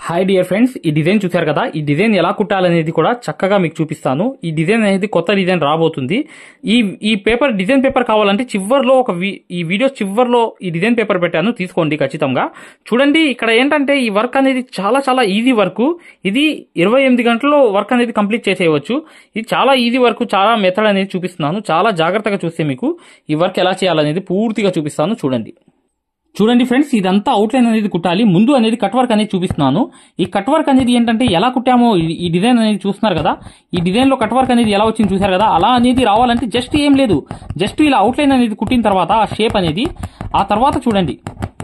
Hi dear friends, ఈ design చూశారు కదా. ఈ డిజైన్ ఎలా కుట్టాలనేది కూడా చక్కగా మీకు చూపిస్తాను. ఈ డిజైన్ అనేది కొత్త డిజైన్ రాబోతుంది. ఈ పేపర్ డిజైన్ పేపర్ కావాలంటే చివర్లో ఈ వీడియో చివర్లో ఈ డిజైన్ పేపర్ పెట్టాను, తీసుకోండి ఖచ్చితంగా. చూడండి, ఇక్కడ ఏంటంటే ఈ వర్క్ అనేది చాలా చాలా ఈజీ వర్క్. ఇది 28 గంటల్లో వర్క్ అనేది కంప్లీట్ చేసేయవచ్చు. ఇది చాలా ఈజీ వర్క్. చాలా మెథడ్ అనేది చూపిస్తున్నాను. చాలా జాగ్రత్తగా చూస్తే మీకు ఈ వర్క్ ఎలా చేయాలనేది పూర్తిగా చూపిస్తాను. చూడండి ఫ్రెండ్స్, ఇదంతా అవుట్లైన్ అనేది కుట్టాలి. ముందు అనేది కట్ వర్క్ అనేది చూపిస్తున్నాను. ఈ కట్ వర్క్ అనేది ఏంటంటే ఎలా కుట్టామో ఈ డిజైన్ అనేది చూస్తున్నారు కదా. ఈ డిజైన్ లో కట్ వర్క్ అనేది ఎలా వచ్చింది చూసారు కదా. అలా అనేది రావాలంటే జస్ట్ ఏం లేదు, జస్ట్ ఇలా అవుట్లైన్ అనేది కుట్టిన తర్వాత ఆ షేప్ అనేది, ఆ తర్వాత చూడండి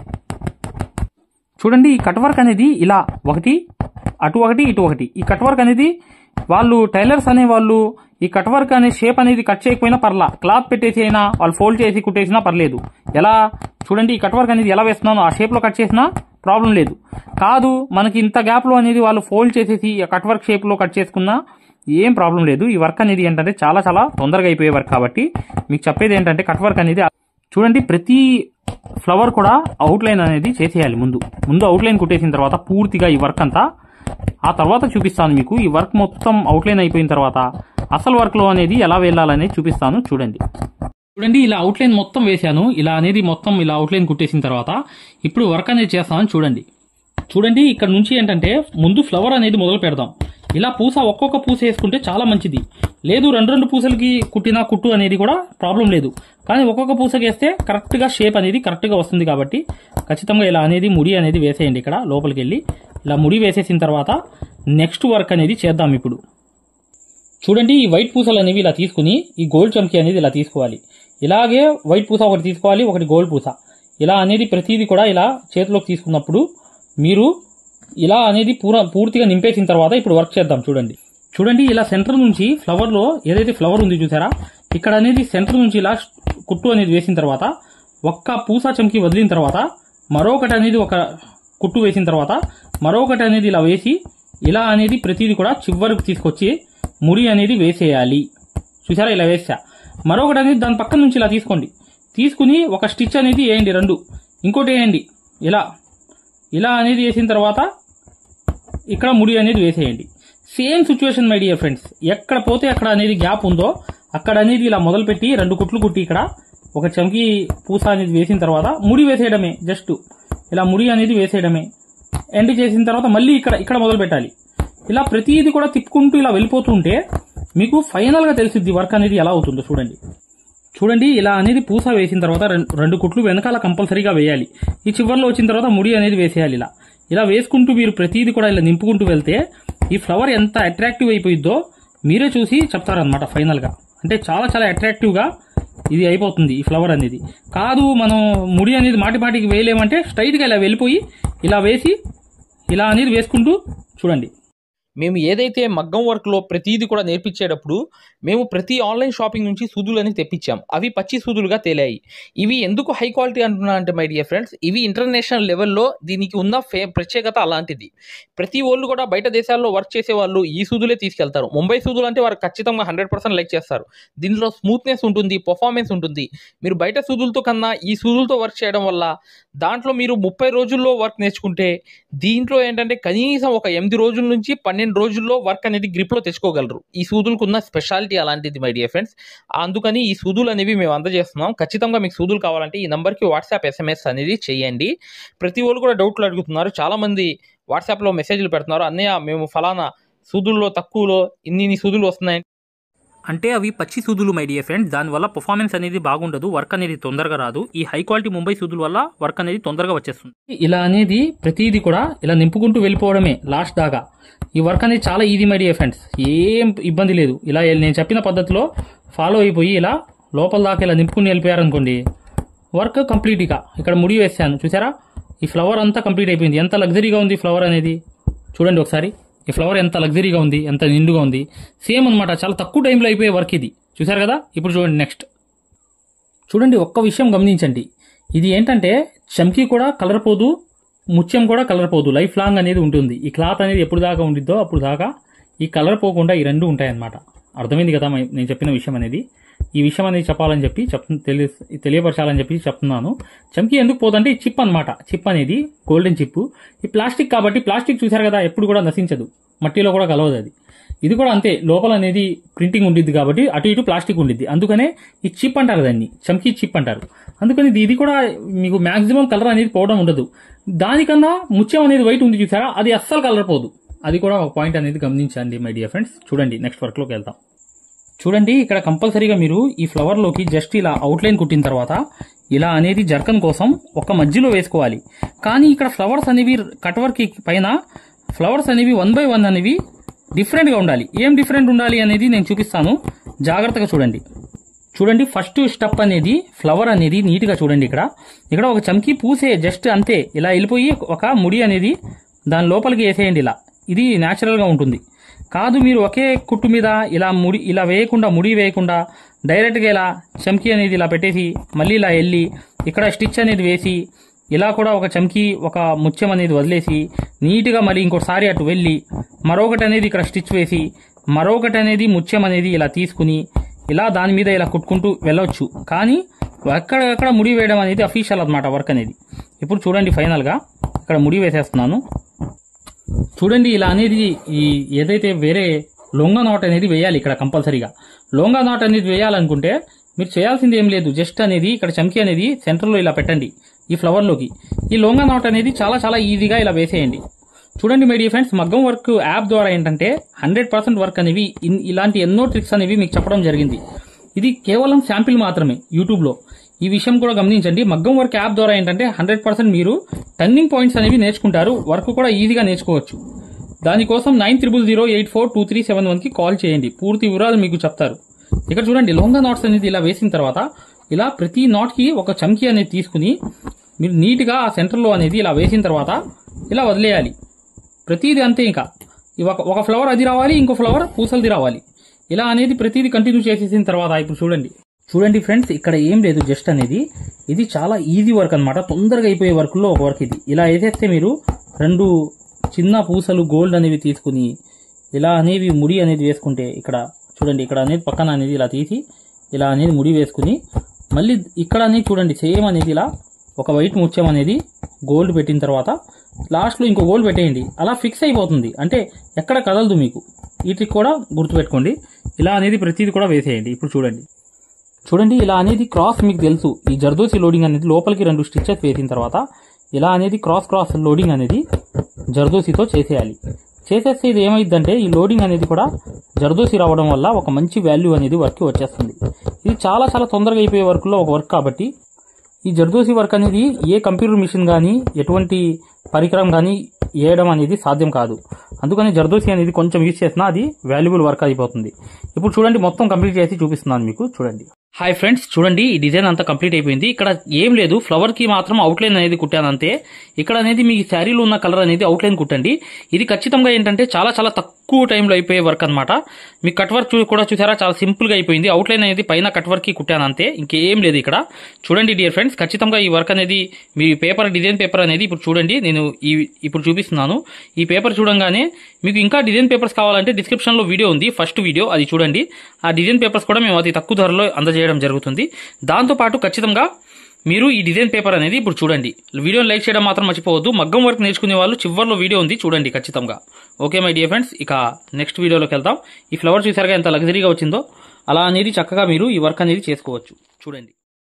ఈ కట్ వర్క్ అనేది ఇలా ఒకటి అటు ఒకటి ఇటు ఒకటి. ఈ కట్ వర్క్ అనేది వాళ్ళు టైలర్స్ అనే వాళ్ళు ఈ కట్ వర్క్ అనే షేప్ అనేది కట్ చేయకపోయినా పర్లా, క్లాత్ పెట్టేసి అయినా వాళ్ళు ఫోల్డ్ చేసి కుట్టేసినా పర్లేదు. ఎలా చూడండి, ఈ కట్ వర్క్ అనేది ఎలా వేస్తున్నాను, ఆ షేప్ లో కట్ చేసినా ప్రాబ్లం లేదు. కాదు మనకి ఇంత గ్యాప్ లో అనేది వాళ్ళు ఫోల్డ్ చేసేసి కట్ వర్క్ షేప్ లో కట్ చేసుకున్నా ఏం ప్రాబ్లం లేదు. ఈ వర్క్ అనేది ఏంటంటే చాలా చాలా తొందరగా అయిపోయే వర్క్. కాబట్టి మీకు చెప్పేది ఏంటంటే కట్ వర్క్ అనేది చూడండి, ప్రతి ఫ్లవర్ కూడా అవుట్లైన్ అనేది చేసేయాలి. ముందు అవుట్లైన్ కుట్టేసిన తర్వాత పూర్తిగా ఈ వర్క్ అంతా, ఆ తర్వాత చూపిస్తాను మీకు. ఈ వర్క్ మొత్తం అవుట్లైన్ అయిపోయిన తర్వాత అసలు వర్క్ లో అనేది ఎలా వెళ్ళాలనేది చూపిస్తాను. చూడండి, ఇలా అవుట్లైన్ మొత్తం వేశాను. ఇలా అనేది మొత్తం ఇలా అవుట్లైన్ కుట్టేసిన తర్వాత ఇప్పుడు వర్క్ అనేది చేస్తాను. చూడండి ఇక్కడ నుంచి ఏంటంటే ముందు ఫ్లవర్ అనేది మొదలు పెడదాం. ఇలా ఒక్కొక్క పూస వేసుకుంటే చాలా మంచిది. లేదు రెండు పూసలకి కుట్టినా కుట్టు అనేది కూడా ప్రాబ్లం లేదు. కానీ ఒక్కొక్క పూసకి వేస్తే కరెక్ట్ గా షేప్ అనేది కరెక్ట్ గా వస్తుంది. కాబట్టి ఖచ్చితంగా ఇలా అనేది ముడి అనేది వేసేయండి. ఇక్కడ లోపలికి వెళ్ళి ఇలా ముడి వేసేసిన తర్వాత నెక్స్ట్ వర్క్ అనేది చేద్దాం. ఇప్పుడు చూడండి, ఈ వైట్ పూసలు అనేవి ఇలా తీసుకుని ఈ గోల్డ్ చమ్కీ అనేది ఇలా తీసుకోవాలి. ఇలాగే వైట్ పూస ఒకటి తీసుకోవాలి, ఒకటి గోల్డ్ పూస. ఇలా అనేది ప్రతిదీ కూడా ఇలా చేతిలోకి తీసుకున్నప్పుడు మీరు ఇలా అనేది పూర్తిగా నింపేసిన తర్వాత ఇప్పుడు వర్క్ చేద్దాం. చూడండి ఇలా సెంటర్ నుంచి ఫ్లవర్ లో ఏదైతే ఫ్లవర్ ఉంది చూసారా, ఇక్కడ అనేది సెంటర్ నుంచి ఇలా కుట్టు అనేది వేసిన తర్వాత ఒక్క పూస చమ్కీ వదిలిన తర్వాత మరొకటి అనేది ఒక కుట్టు వేసిన తర్వాత మరొకటి అనేది ఇలా వేసి ఇలా అనేది ప్రతిదీ కూడా చివరికి తీసుకొచ్చి ముడి అనేది వేసేయాలి. చూసారా, ఇలా వేసా. మరొకటి అనేది దాని పక్కన నుంచి ఇలా తీసుకుని ఒక స్టిచ్ అనేది వేయండి. ఇంకోటి వేయండి. ఇలా అనేది వేసిన తర్వాత ఇక్కడ ముడి అనేది వేసేయండి. Same situation my dear friends. ఎక్కడ పోతే అక్కడ అనేది గ్యాప్ ఉందో అక్కడ అనేది ఇలా మొదలుపెట్టి 2 కుట్లు కుట్టి ఇక్కడ ఒక చమ్కీ పూస అనేది వేసిన తర్వాత ముడి వేసేయడమే. జస్ట్ ఇలా ముడి అనేది వేసేయడమే. ఎండ్ చేసిన తర్వాత మళ్ళీ ఇక్కడ మొదలు పెట్టాలి. ఇలా ప్రతిదీ కూడా తిప్పుకుంటూ ఇలా వెళ్ళిపోతూ ఉంటే మీకు ఫైనల్ గా తెలిసిద్ది వర్క్ అనేది ఎలా అవుతుందో. చూడండి ఇలా అనేది పూస వేసిన తర్వాత 2 కుట్లు వెనకాల కంపల్సరీగా వేయాలి. ఈ చివర్లో వచ్చిన తర్వాత ముడి అనేది వేసేయాలి. ఇలా వేసుకుంటూ మీరు ప్రతిదీ కూడా ఇలా నింపుకుంటూ వెళ్తే ఈ ఫ్లవర్ ఎంత అట్రాక్టివ్ అయిపోయిద్దో మీరే చూసి చెప్తారనమాట. ఫైనల్ గా అంటే చాలా చాలా అట్రాక్టివ్ గా ఇది అయిపోతుంది ఈ ఫ్లవర్ అనేది. కాదు మనం ముడి అనేది మాటికి వేయలేమంటే స్ట్రైట్ గా ఇలా వెళ్ళిపోయి ఇలా వేసి ఇలా అనేది వేసుకుంటూ చూడండి. మేము ఏదైతే మగ్గం వర్క్లో ప్రతిదీ కూడా నేర్పించేటప్పుడు మేము ప్రతి ఆన్లైన్ షాపింగ్ నుంచి సూదులని తెప్పించాం. అవి పచ్చి సూదులుగా తేలాయి. ఇవి ఎందుకు హై క్వాలిటీ అంటున్నా అంటే మై డియర్ ఫ్రెండ్స్, ఇవి ఇంటర్నేషనల్ లెవెల్లో దీనికి ఉన్న ప్రత్యేకత అలాంటిది. ప్రతి వాళ్ళు కూడా బయట దేశాల్లో వర్క్ చేసే వాళ్ళు ఈ సూదులే తీసుకెళ్తారు. ముంబై సూదులు అంటే వారు ఖచ్చితంగా 100% లైక్ చేస్తారు. దీనిలో స్మూత్నెస్ ఉంటుంది, పర్ఫార్మెన్స్ ఉంటుంది. మీరు బయట సూదులతో కన్నా ఈ సూదులతో వర్క్ చేయడం వల్ల దాంట్లో మీరు 30 రోజుల్లో వర్క్ నేర్చుకుంటే దీంట్లో ఏంటంటే కనీసం ఒక 8 రోజుల నుంచి 12 రోజుల్లో వర్క్ అనేది గ్రిప్లో తెచ్చుకోగలరు. ఈ సూదులకు ఉన్న స్పెషాలిటీ అలాంటిది మై డియర్ ఫ్రెండ్స్. అందుకని ఈ సూదులు అనేవి మేము అందజేస్తున్నాం. ఖచ్చితంగా మీకు సూదులు కావాలంటే ఈ నెంబర్కి వాట్సాప్ SMS అనేది చేయండి. ప్రతి వాళ్ళు కూడా డౌట్లు అడుగుతున్నారు. చాలామంది వాట్సాప్లో మెసేజ్లు పెడుతున్నారు, అన్నయ్య మేము ఫలానా సూదుల్లో తక్కువలో ఇన్ని సూదులు వస్తున్నాయి అంటే అవి పచ్చి సూదులు మై డియర్ ఫ్రెండ్స్. దానివల్ల పర్ఫార్మెన్స్ అనేది బాగుండదు, వర్క్ అనేది తొందరగా రాదు. ఈ హై క్వాలిటీ ముంబై సూదుల వల్ల వర్క్ అనేది తొందరగా వచ్చేస్తుంది. ఇలా అనేది ప్రతిదీ కూడా ఇలా నింపుకుంటూ వెళ్ళిపోవడమే లాస్ట్ దాకా. ఈ వర్క్ అనేది చాలా ఈజీ మై డియర్ ఫ్రెండ్స్. ఏం ఇబ్బంది లేదు. ఇలా నేను చెప్పిన పద్ధతిలో ఫాలో అయిపోయి ఇలా లోపల దాకా ఇలా నింపుకుని వెళ్ళిపోయారనుకోండి, వర్క్ కంప్లీట్గా. ఇక్కడ ముడి వేసాను చూసారా, ఈ ఫ్లవర్ అంతా కంప్లీట్ అయిపోయింది. ఎంత లగ్జరీగా ఉంది ఫ్లవర్ అనేది చూడండి ఒకసారి. ఈ ఫ్లవర్ ఎంత లగ్జరీగా ఉంది, ఎంత నిండుగా ఉంది. సేమ్ అనమాట, చాలా తక్కువ టైంలో అయిపోయే వర్క్ ఇది. చూసారు కదా. ఇప్పుడు చూడండి నెక్స్ట్. చూడండి ఒక్క విషయం గమనించండి. ఇది ఏంటంటే చమ్కీ కూడా కలర్ పోదు, ముత్యం కూడా కలర్ పోదు, లైఫ్ లాంగ్ అనేది ఉంటుంది. ఈ క్లాత్ అనేది ఎప్పుడు దాకా ఉండిద్దో అప్పుడు దాకా ఈ కలర్ పోకుండా ఈ రెండు ఉంటాయన్నమాట. అర్థమైంది కదా నేను చెప్పిన విషయం అనేది. ఈ విషయం అనేది చెప్పాలని చెప్పి తెలియపరచాలని చెప్పి చెప్తున్నాను. చమ్కీ ఎందుకు పోదంటే ఈ చిప్ అనమాట. చిప్ అనేది గోల్డెన్ చిప్. ఈ ప్లాస్టిక్ కాబట్టి ప్లాస్టిక్ చూసారు కదా ఎప్పుడు కూడా నశించదు, మట్టిలో కూడా కలవదు అది. ఇది కూడా అంతే, లోపల అనేది ప్రింటింగ్ ఉండిద్ది కాబట్టి అటు ఇటు ప్లాస్టిక్ ఉండిద్ది. అందుకనే ఈ చిప్ అంటారు, దాన్ని చమ్కీ చిప్ అంటారు. అందుకని ఇది కూడా మీకు మాక్సిమం కలర్ అనేది పోవడం ఉండదు. దానికన్నా ముత్యం అనేది వైట్ ఉంది చూసారా, అది అస్సలు కలర్ పోదు. అది కూడా ఒక పాయింట్ అనేది గమనించండి మై డియర్ ఫ్రెండ్స్. చూడండి నెక్స్ట్ వర్క్ లోకి వెళ్తాం. చూడండి ఇక్కడ కంపల్సరీగా మీరు ఈ ఫ్లవర్ లోకి జస్ట్ ఇలా అవుట్లైన్ కుట్టిన తర్వాత ఇలా అనేది జర్కన్ కోసం ఒక మధ్యలో వేసుకోవాలి. కానీ ఇక్కడ ఫ్లవర్స్ అనేవి కట్ వర్క్ పైన ఫ్లవర్స్ అనేవి 1 by 1 అనేవి డిఫరెంట్ గా ఉండాలి. ఏం డిఫరెంట్ ఉండాలి అనేది నేను చూపిస్తాను, జాగ్రత్తగా చూడండి. చూడండి ఫస్ట్ స్టెప్ అనేది ఫ్లవర్ అనేది నీట్ గా చూడండి. ఇక్కడ ఒక చమ్కీ పూసే జస్ట్ అంతే, ఇలా వెళ్ళిపోయి ఒక ముడి అనేది దాని లోపలికి వేసేయండి. ఇది న్యాచురల్ గా ఉంటుంది. కాదు మీరు ఒకే కుట్టు మీద ఇలా వేయకుండా ముడి వేయకుండా డైరెక్ట్ గా ఇలా చమ్కీ అనేది ఇలా పెట్టేసి మళ్ళీ ఇలా వెళ్ళి ఇక్కడ స్టిచ్ అనేది వేసి ఇలా కూడా ఒక చమ్కీ ఒక ముత్యం అనేది వదిలేసి నీట్ గా మళ్ళీ ఇంకోసారి అటు వెళ్ళి మరొకటి అనేది ఇక్కడ స్టిచ్ వేసి మరొకటి అనేది ముత్యం అనేది ఇలా తీసుకుని ఇలా దాని మీద ఇలా కుట్టుకుంటూ వెళ్ళొచ్చు. కానీ ఎక్కడ ముడి వేయడం అనేది అఫీషియల్ అన్నమాట వర్క్ అనేది. ఇప్పుడు చూడండి ఫైనల్ గా ఇక్కడ ముడి వేసేస్తున్నాను. చూడండి ఇలా అనేది ఏదైతే వేరే లొంగ నాట్ అనేది వేయాలి ఇక్కడ కంపల్సరీగా. లొంగ నాట్ అనేది వేయాలనుకుంటే మీరు చేయాల్సింది ఏం లేదు, జస్ట్ అనేది ఇక్కడ చమ్కీ అనేది సెంటర్ లో ఇలా పెట్టండి ఈ ఫ్లవర్ లోకి. ఈ లొంగ నాట్ అనేది చాలా చాలా ఈజీగా ఇలా వేసేయండి. చూడండి మై డియర్ ఫ్రెండ్స్, మగ్గం వర్క్ యాప్ ద్వారా ఏంటంటే 100% వర్క్ అనేవి ఇలాంటి ఎన్నో ట్రిక్స్ అనేవి మీకు చెప్పడం జరిగింది. ఇది కేవలం శాంపిల్ మాత్రమే యూట్యూబ్ లో. ఈ విషయం కూడా గమనించండి. మగ్గం వర్క్ యాప్ ద్వారా ఏంటంటే 100% మీరు టర్నింగ్ పాయింట్స్ అనేవి నేర్చుకుంటారు, వర్క్ కూడా ఈజీగా నేర్చుకోవచ్చు. దానికోసం 9000842371 కి కాల్ చేయండి, పూర్తి వివరాలు మీకు చెప్తారు. ఇక్కడ చూడండి లొంగ నాట్స్ అనేది ఇలా వేసిన తర్వాత ఇలా ప్రతి నాట్ కి ఒక చమ్కీ అనేది తీసుకుని మీరు నీట్ గా ఆ సెంటర్ లో అనేది ఇలా వేసిన తర్వాత ఇలా వదిలేయాలి. ప్రతిదీ అంతే. ఇంకా ఒక ఫ్లవర్ అది రావాలి, ఇంకో ఫ్లవర్ పూసలది రావాలి. ఇలా అనేది ప్రతిదీ కంటిన్యూ చేసేసిన తర్వాత ఇప్పుడు చూడండి ఫ్రెండ్స్, ఇక్కడ ఏం లేదు, జస్ట్ అనేది ఇది చాలా ఈజీ వర్క్ అన్నమాట. తొందరగా అయిపోయే వర్క్ లో ఒక వర్క్ ఇది. ఇలా వేసేస్తే మీరు 2 చిన్న పూసలు గోల్డ్ అనేవి తీసుకుని ఇలా అనేవి ముడి అనేది వేసుకుంటే ఇక్కడ చూడండి, ఇక్కడ అనేది పక్కన అనేది ఇలా తీసి ఇలా అనేది ముడి వేసుకుని మళ్ళీ ఇక్కడ అనేది చూడండి సేమ్ అనేది ఇలా ఒక వైట్ ముత్యం అనేది గోల్డ్ పెట్టిన తర్వాత లాస్ట్ లో ఇంకో గోల్డ్ పెట్టేయండి. అలా ఫిక్స్ అయిపోతుంది, అంటే ఎక్కడ కదలదు మీకు. ఈ ట్రిక్ కూడా గుర్తుపెట్టుకోండి. ఇలా అనేది ప్రతిదీ కూడా వేసేయండి. ఇప్పుడు చూడండి ఇలా అనేది క్రాస్ మీకు తెలుసు, ఈ జర్దోసి లోడింగ్ అనేది లోపలికి 2 స్టిచెస్ వేసిన తర్వాత ఇలా అనేది క్రాస్ లోడింగ్ అనేది జర్దోసితో చేసేయాలి. చేసేస్తే ఇది ఏమైందంటే ఈ లోడింగ్ అనేది కూడా జర్దోసి రావడం వల్ల ఒక మంచి వాల్యూ అనేది వర్క్ వచ్చేస్తుంది. ఇది చాలా చాలా తొందరగా అయిపోయే వర్క్ లో ఒక వర్క్ కాబట్టి ఈ జర్దోసి వర్క్ అనేది ఏ కంప్యూటర్ మిషన్ కానీ ఎటువంటి పరికరం కానీ వేయడం అనేది సాధ్యం కాదు. అందుకని జర్దోసి అనేది కొంచెం యూజ్ చేసినా అది వాల్యుబుల్ వర్క్ అయిపోతుంది. ఇప్పుడు చూడండి మొత్తం కంప్లీట్ చేసి చూపిస్తున్నాను మీకు. చూడండి హాయ్ ఫ్రెండ్స్, చూడండి ఈ డిజైన్ అంతా కంప్లీట్ అయిపోయింది. ఇక్కడ ఏం లేదు, ఫ్లవర్ కి మాత్రం అవుట్లైన్ అనేది కుట్టాను అంతే. ఇక్కడ అనేది మీ శారీలో ఉన్న కలర్ అనేది అవుట్లైన్ కుట్టండి. ఇది ఖచ్చితంగా ఏంటంటే చాలా చాలా తక్కువ టైంలో అయిపోయే వర్క్ అనమాట. మీ కట్ వర్క్ కూడా చూసారా, చాలా సింపుల్ గా అయిపోయింది. అవుట్లైన్ అనేది పైన కట్ వర్క్ కి కుట్టాను అంతే, ఇంకేం లేదు ఇక్కడ. చూడండి డియర్ ఫ్రెండ్స్, ఖచ్చితంగా ఈ వర్క్ అనేది మీ డిజైన్ పేపర్ అనేది ఇప్పుడు చూడండి, నేను ఇప్పుడు చూపిస్తున్నాను. ఈ పేపర్ చూడంగానే మీకు ఇంకా డిజైన్ పేపర్స్ కావాలంటే డిస్క్రిప్షన్ లో వీడియో ఉంది, ఫస్ట్ వీడియో, అది చూడండి. ఆ డిజైన్ పేపర్స్ కూడా మేము అతి తక్కువ ధరలో అందజేయడం జరుగుతుంది. దాంతో పాటు ఖచ్చితంగా మీరు ఈ డిజైన్ పేపర్ అనేది ఇప్పుడు చూడండి. వీడియోని లైక్ చేయడం మాత్రం మర్చిపోవద్దు. మగ్గం వర్క్ నేర్చుకునే వాళ్ళు చివర్లో వీడియో ఉంది, చూడండి ఖచ్చితంగా. ఓకే మై డియర్ ఫ్రెండ్స్, ఇక నెక్స్ట్ వీడియోలోకి వెళ్తాం. ఈ ఫ్లవర్ చూసారుగా ఎంత లగ్జరీగా వచ్చిందో, అలా అనేది చక్కగా మీరు ఈ వర్క్ అనేది చేసుకోవచ్చు. చూడండి.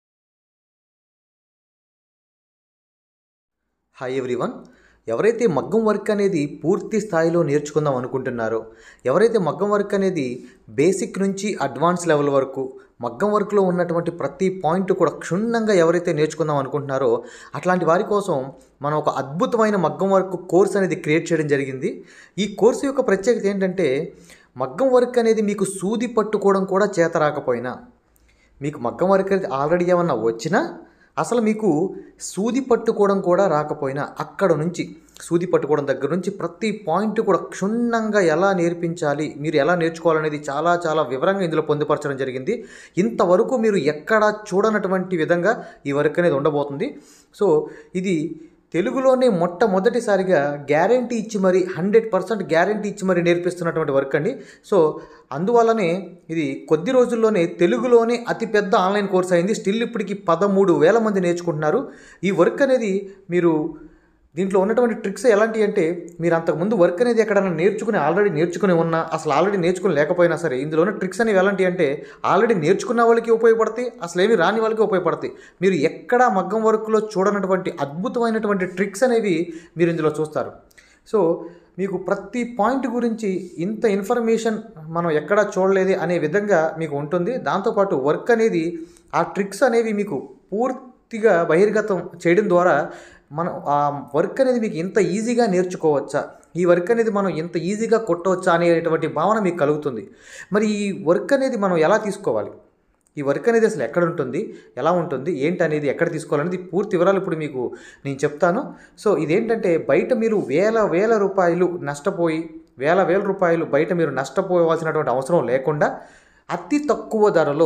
హాయ్ ఎవ్రీవన్, ఎవరైతే మగ్గం వర్క్ అనేది పూర్తి స్థాయిలో నేర్చుకుందాం అనుకుంటున్నారో, ఎవరైతే మగ్గం వర్క్ అనేది బేసిక్ నుంచి అడ్వాన్స్ లెవెల్ వరకు మగ్గం వర్క్లో ఉన్నటువంటి ప్రతి పాయింట్ కూడా క్షుణ్ణంగా ఎవరైతే నేర్చుకుందాం అనుకుంటున్నారో అట్లాంటి వారి కోసం మనం ఒక అద్భుతమైన మగ్గం వర్క్ కోర్స్ అనేది క్రియేట్ చేయడం జరిగింది. ఈ కోర్సు యొక్క ప్రత్యేకత ఏంటంటే, మగ్గం వర్క్ అనేది మీకు సూది పట్టుకోవడం కూడా చేత రాకపోయినా, మీకు మగ్గం వర్క్ అనేది ఆల్రెడీ ఏమన్నా వచ్చినా, అసలు మీకు సూది పట్టుకోవడం కూడా రాకపోయినా, అక్కడ నుంచి సూది పట్టుకోవడం దగ్గర నుంచి ప్రతి పాయింట్ కూడా క్షుణ్ణంగా ఎలా నేర్పించాలి, మీరు ఎలా నేర్చుకోవాలనేది చాలా చాలా వివరంగా ఇందులో పొందుపరచడం జరిగింది. ఇంతవరకు మీరు ఎక్కడా చూడనటువంటి విధంగా ఈ వర్క్ అనేది ఉండబోతుంది. సో ఇది తెలుగులోనే మొట్టమొదటిసారిగా గ్యారంటీ ఇచ్చి మరి 100% గ్యారంటీ ఇచ్చి మరి నేర్పిస్తున్నటువంటి వర్క్ అండి. సో అందువల్లనే ఇది కొద్ది రోజుల్లోనే తెలుగులోనే అతిపెద్ద ఆన్లైన్ కోర్స్ అయింది. స్టిల్ ఇప్పటికి 13,000 మంది నేర్చుకుంటున్నారు. ఈ వర్క్ అనేది మీరు దీంట్లో ఉన్నటువంటి ట్రిక్స్ ఎలాంటివి అంటే, మీరు అంతకుముందు వర్క్ అనేది ఎక్కడైనా ఆల్రెడీ నేర్చుకుని ఉన్నా, అసలు ఆల్రెడీ నేర్చుకుని లేకపోయినా సరే, ఇందులో ఉన్న ట్రిక్స్ అనేవి ఎలాంటివి అంటే ఆల్రెడీ నేర్చుకున్న వాళ్ళకి ఉపయోగపడతాయి, అసలు ఏమి రాని వాళ్ళకి ఉపయోగపడతాయి. మీరు ఎక్కడా మగ్గం వర్క్లో చూడనటువంటి అద్భుతమైనటువంటి ట్రిక్స్ అనేవి మీరు ఇందులో చూస్తారు. సో మీకు ప్రతి పాయింట్ గురించి ఇంత ఇన్ఫర్మేషన్ మనం ఎక్కడా చూడలేదు అనే విధంగా మీకు ఉంటుంది. దాంతోపాటు వర్క్ అనేది ఆ ట్రిక్స్ అనేవి మీకు పూర్తిగా బహిర్గతం చేయడం ద్వారా మనం ఆ వర్క్ అనేది మీకు ఇంత ఈజీగా నేర్చుకోవచ్చా, ఈ వర్క్ అనేది మనం ఇంత ఈజీగా కొట్టవచ్చా అనేటువంటి భావన మీకు కలుగుతుంది. మరి ఈ వర్క్ అనేది మనం ఎలా తీసుకోవాలి, ఈ వర్క్ అనేది అసలు ఎక్కడ ఉంటుంది, ఎలా ఉంటుంది, ఏంటి అనేది ఎక్కడ తీసుకోవాలనేది పూర్తి వివరాలు ఇప్పుడు మీకు నేను చెప్తాను. సో ఇదేంటంటే, బయట మీరు వేల రూపాయలు నష్టపోయి వేల రూపాయలు బయట మీరు నష్టపోవాల్సినటువంటి అవసరం లేకుండా అతి తక్కువ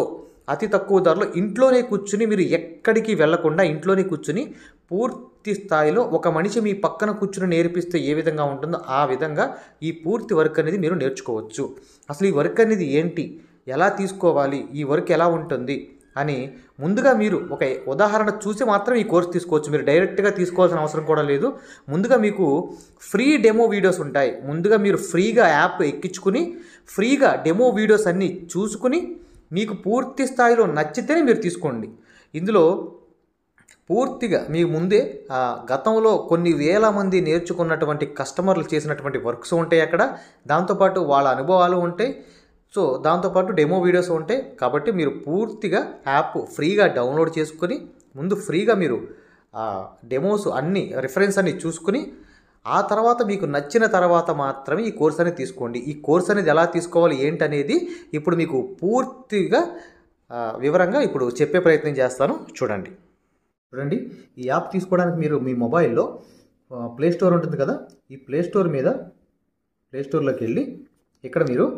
ధరలో ఇంట్లోనే కూర్చుని, మీరు ఎక్కడికి వెళ్లకుండా ఇంట్లోనే కూర్చుని పూర్తి స్థాయిలో ఒక మనిషి మీ పక్కన కూర్చుని నేర్పిస్తే ఏ విధంగా ఉంటుందో ఆ విధంగా ఈ పూర్తి వర్క్ అనేది మీరు నేర్చుకోవచ్చు. అసలు ఈ వర్క్ అనేది ఏంటి, ఎలా తీసుకోవాలి, ఈ వర్క్ ఎలా ఉంటుంది అని ముందుగా మీరు ఒక ఉదాహరణ చూసి మాత్రం ఈ కోర్స్ తీసుకోవచ్చు. మీరు డైరెక్ట్గా తీసుకోవాల్సిన అవసరం కూడా లేదు. ముందుగా మీకు ఫ్రీ డెమో వీడియోస్ ఉంటాయి. ముందుగా మీరు ఫ్రీగా యాప్ ఎక్కించుకుని ఫ్రీగా డెమో వీడియోస్ అన్నీ చూసుకుని మీకు పూర్తి స్థాయిలో నచ్చితేనే మీరు తీసుకోండి. ఇందులో పూర్తిగా మీ ముందే గతంలో కొన్ని వేల మంది నేర్చుకున్నటువంటి కస్టమర్లు చేసినటువంటి వర్క్స్ ఉంటాయి అక్కడ. దాంతోపాటు వాళ్ళ అనుభవాలు ఉంటాయి. సో దాంతోపాటు డెమో వీడియోస్ ఉంటాయి. కాబట్టి మీరు పూర్తిగా యాప్ ఫ్రీగా డౌన్లోడ్ చేసుకొని ముందు ఫ్రీగా మీరు డెమోస్ అన్నీ రిఫరెన్స్ అన్నీ చూసుకుని ఆ తర్వాత మీకు నచ్చిన తర్వాత మాత్రమే ఈ కోర్స్ అనేది తీసుకోండి. ఈ కోర్స్ అనేది ఎలా తీసుకోవాలి ఏంటనేది ఇప్పుడు మీకు పూర్తిగా వివరంగా ఇప్పుడు చెప్పే ప్రయత్నం చేస్తాను. చూడండి. ఈ యాప్ తీసుకోవడానికి మీరు మీ మొబైల్లో ప్లే స్టోర్ ఉంటుంది కదా, ఈ ప్లే స్టోర్లోకి వెళ్ళి ఇక్కడ మీరు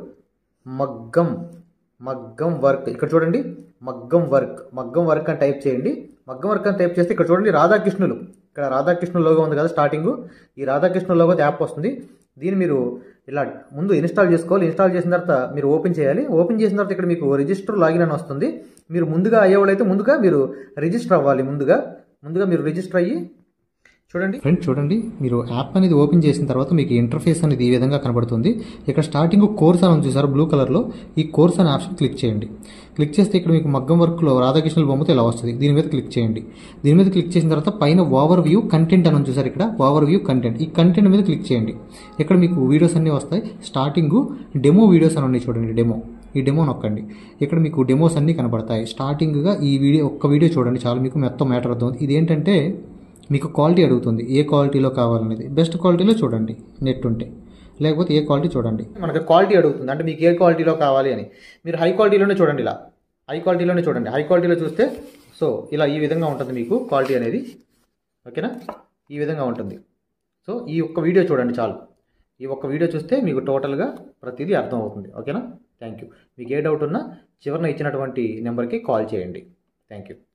మగ్గం వర్క్, ఇక్కడ చూడండి మగ్గం వర్క్ అని టైప్ చేయండి. మగ్గం వర్క్ అని టైప్ చేస్తే ఇక్కడ చూడండి ఇక్కడ రాధాకృష్ణుల లోగో ఉంది కదా స్టార్టింగ్, ఈ రాధాకృష్ణ లోగో యాప్ వస్తుంది. దీన్ని మీరు ఇలా ముందు ఇన్స్టాల్ చేసుకోవాలి. ఇన్స్టాల్ చేసిన తర్వాత మీరు ఓపెన్ చేయాలి. ఓపెన్ చేసిన తర్వాత ఇక్కడ మీకు రిజిస్టర్ లాగిన్ అని వస్తుంది. మీరు ముందుగా అయ్యేవాళ్ళైతే ముందుగా మీరు రిజిస్టర్ అవ్వాలి. ముందుగా మీరు రిజిస్టర్ అయ్యి చూడండి మీరు యాప్ అనేది ఓపెన్ చేసిన తర్వాత మీకు ఇంటర్ఫేస్ అనేది ఈ విధంగా కనబడుతుంది. ఇక్కడ స్టార్టింగ్ కోర్స్ అని చూసారు బ్లూ కలర్లో, ఈ కోర్స్ అనే ఆప్షన్ క్లిక్ చేయండి. క్లిక్ చేస్తే ఇక్కడ మీకు మగ్గం వర్క్లో రాధాకృష్ణుల బొమ్మతో ఇలా వస్తుంది. దీని మీద క్లిక్ చేయండి. దీని మీద క్లిక్ చేసిన తర్వాత పైన ఓవర్ వ్యూ కంటెంట్ అని చూసారు, ఇక్కడ ఓవర్ వ్యూ కంటెంట్, ఈ కంటెంట్ మీద క్లిక్ చేయండి. ఇక్కడ మీకు వీడియోస్ అన్నీ వస్తాయి. స్టార్టింగ్ డెమో వీడియోస్ అని ఉన్నాయి చూడండి, ఈ డెమో నొక్కండి. ఇక్కడ మీకు డెమోస్ అన్నీ కనబడతాయి. స్టార్టింగ్గా ఈ ఒక్క వీడియో చూడండి చాలు, మీకు మొత్తం మ్యాటర్ అవుతుంది. ఇదేంటంటే మీకు క్వాలిటీ అడుగుతుంది, ఏ క్వాలిటీలో కావాలనేది. బెస్ట్ క్వాలిటీలో చూడండి నెట్ ఉంటే, లేకపోతే ఏ క్వాలిటీ చూడండి. మనకి క్వాలిటీ అడుగుతుంది, అంటే మీకు ఏ క్వాలిటీలో కావాలి అని. మీరు హై క్వాలిటీలోనే చూడండి, హై క్వాలిటీలో చూస్తే సో ఇలా ఈ విధంగా ఉంటుంది మీకు క్వాలిటీ అనేది. ఓకేనా, ఈ విధంగా ఉంటుంది. సో ఈ ఒక్క వీడియో చూడండి చాలు. ఈ ఒక్క వీడియో చూస్తే మీకు టోటల్గా ప్రతిదీ అర్థం అవుతుంది. ఓకేనా, థ్యాంక్ యూ. మీకు ఏ డౌట్ ఉన్నా చివరిన ఇచ్చినటువంటి నెంబర్కి కాల్ చేయండి. Thank you.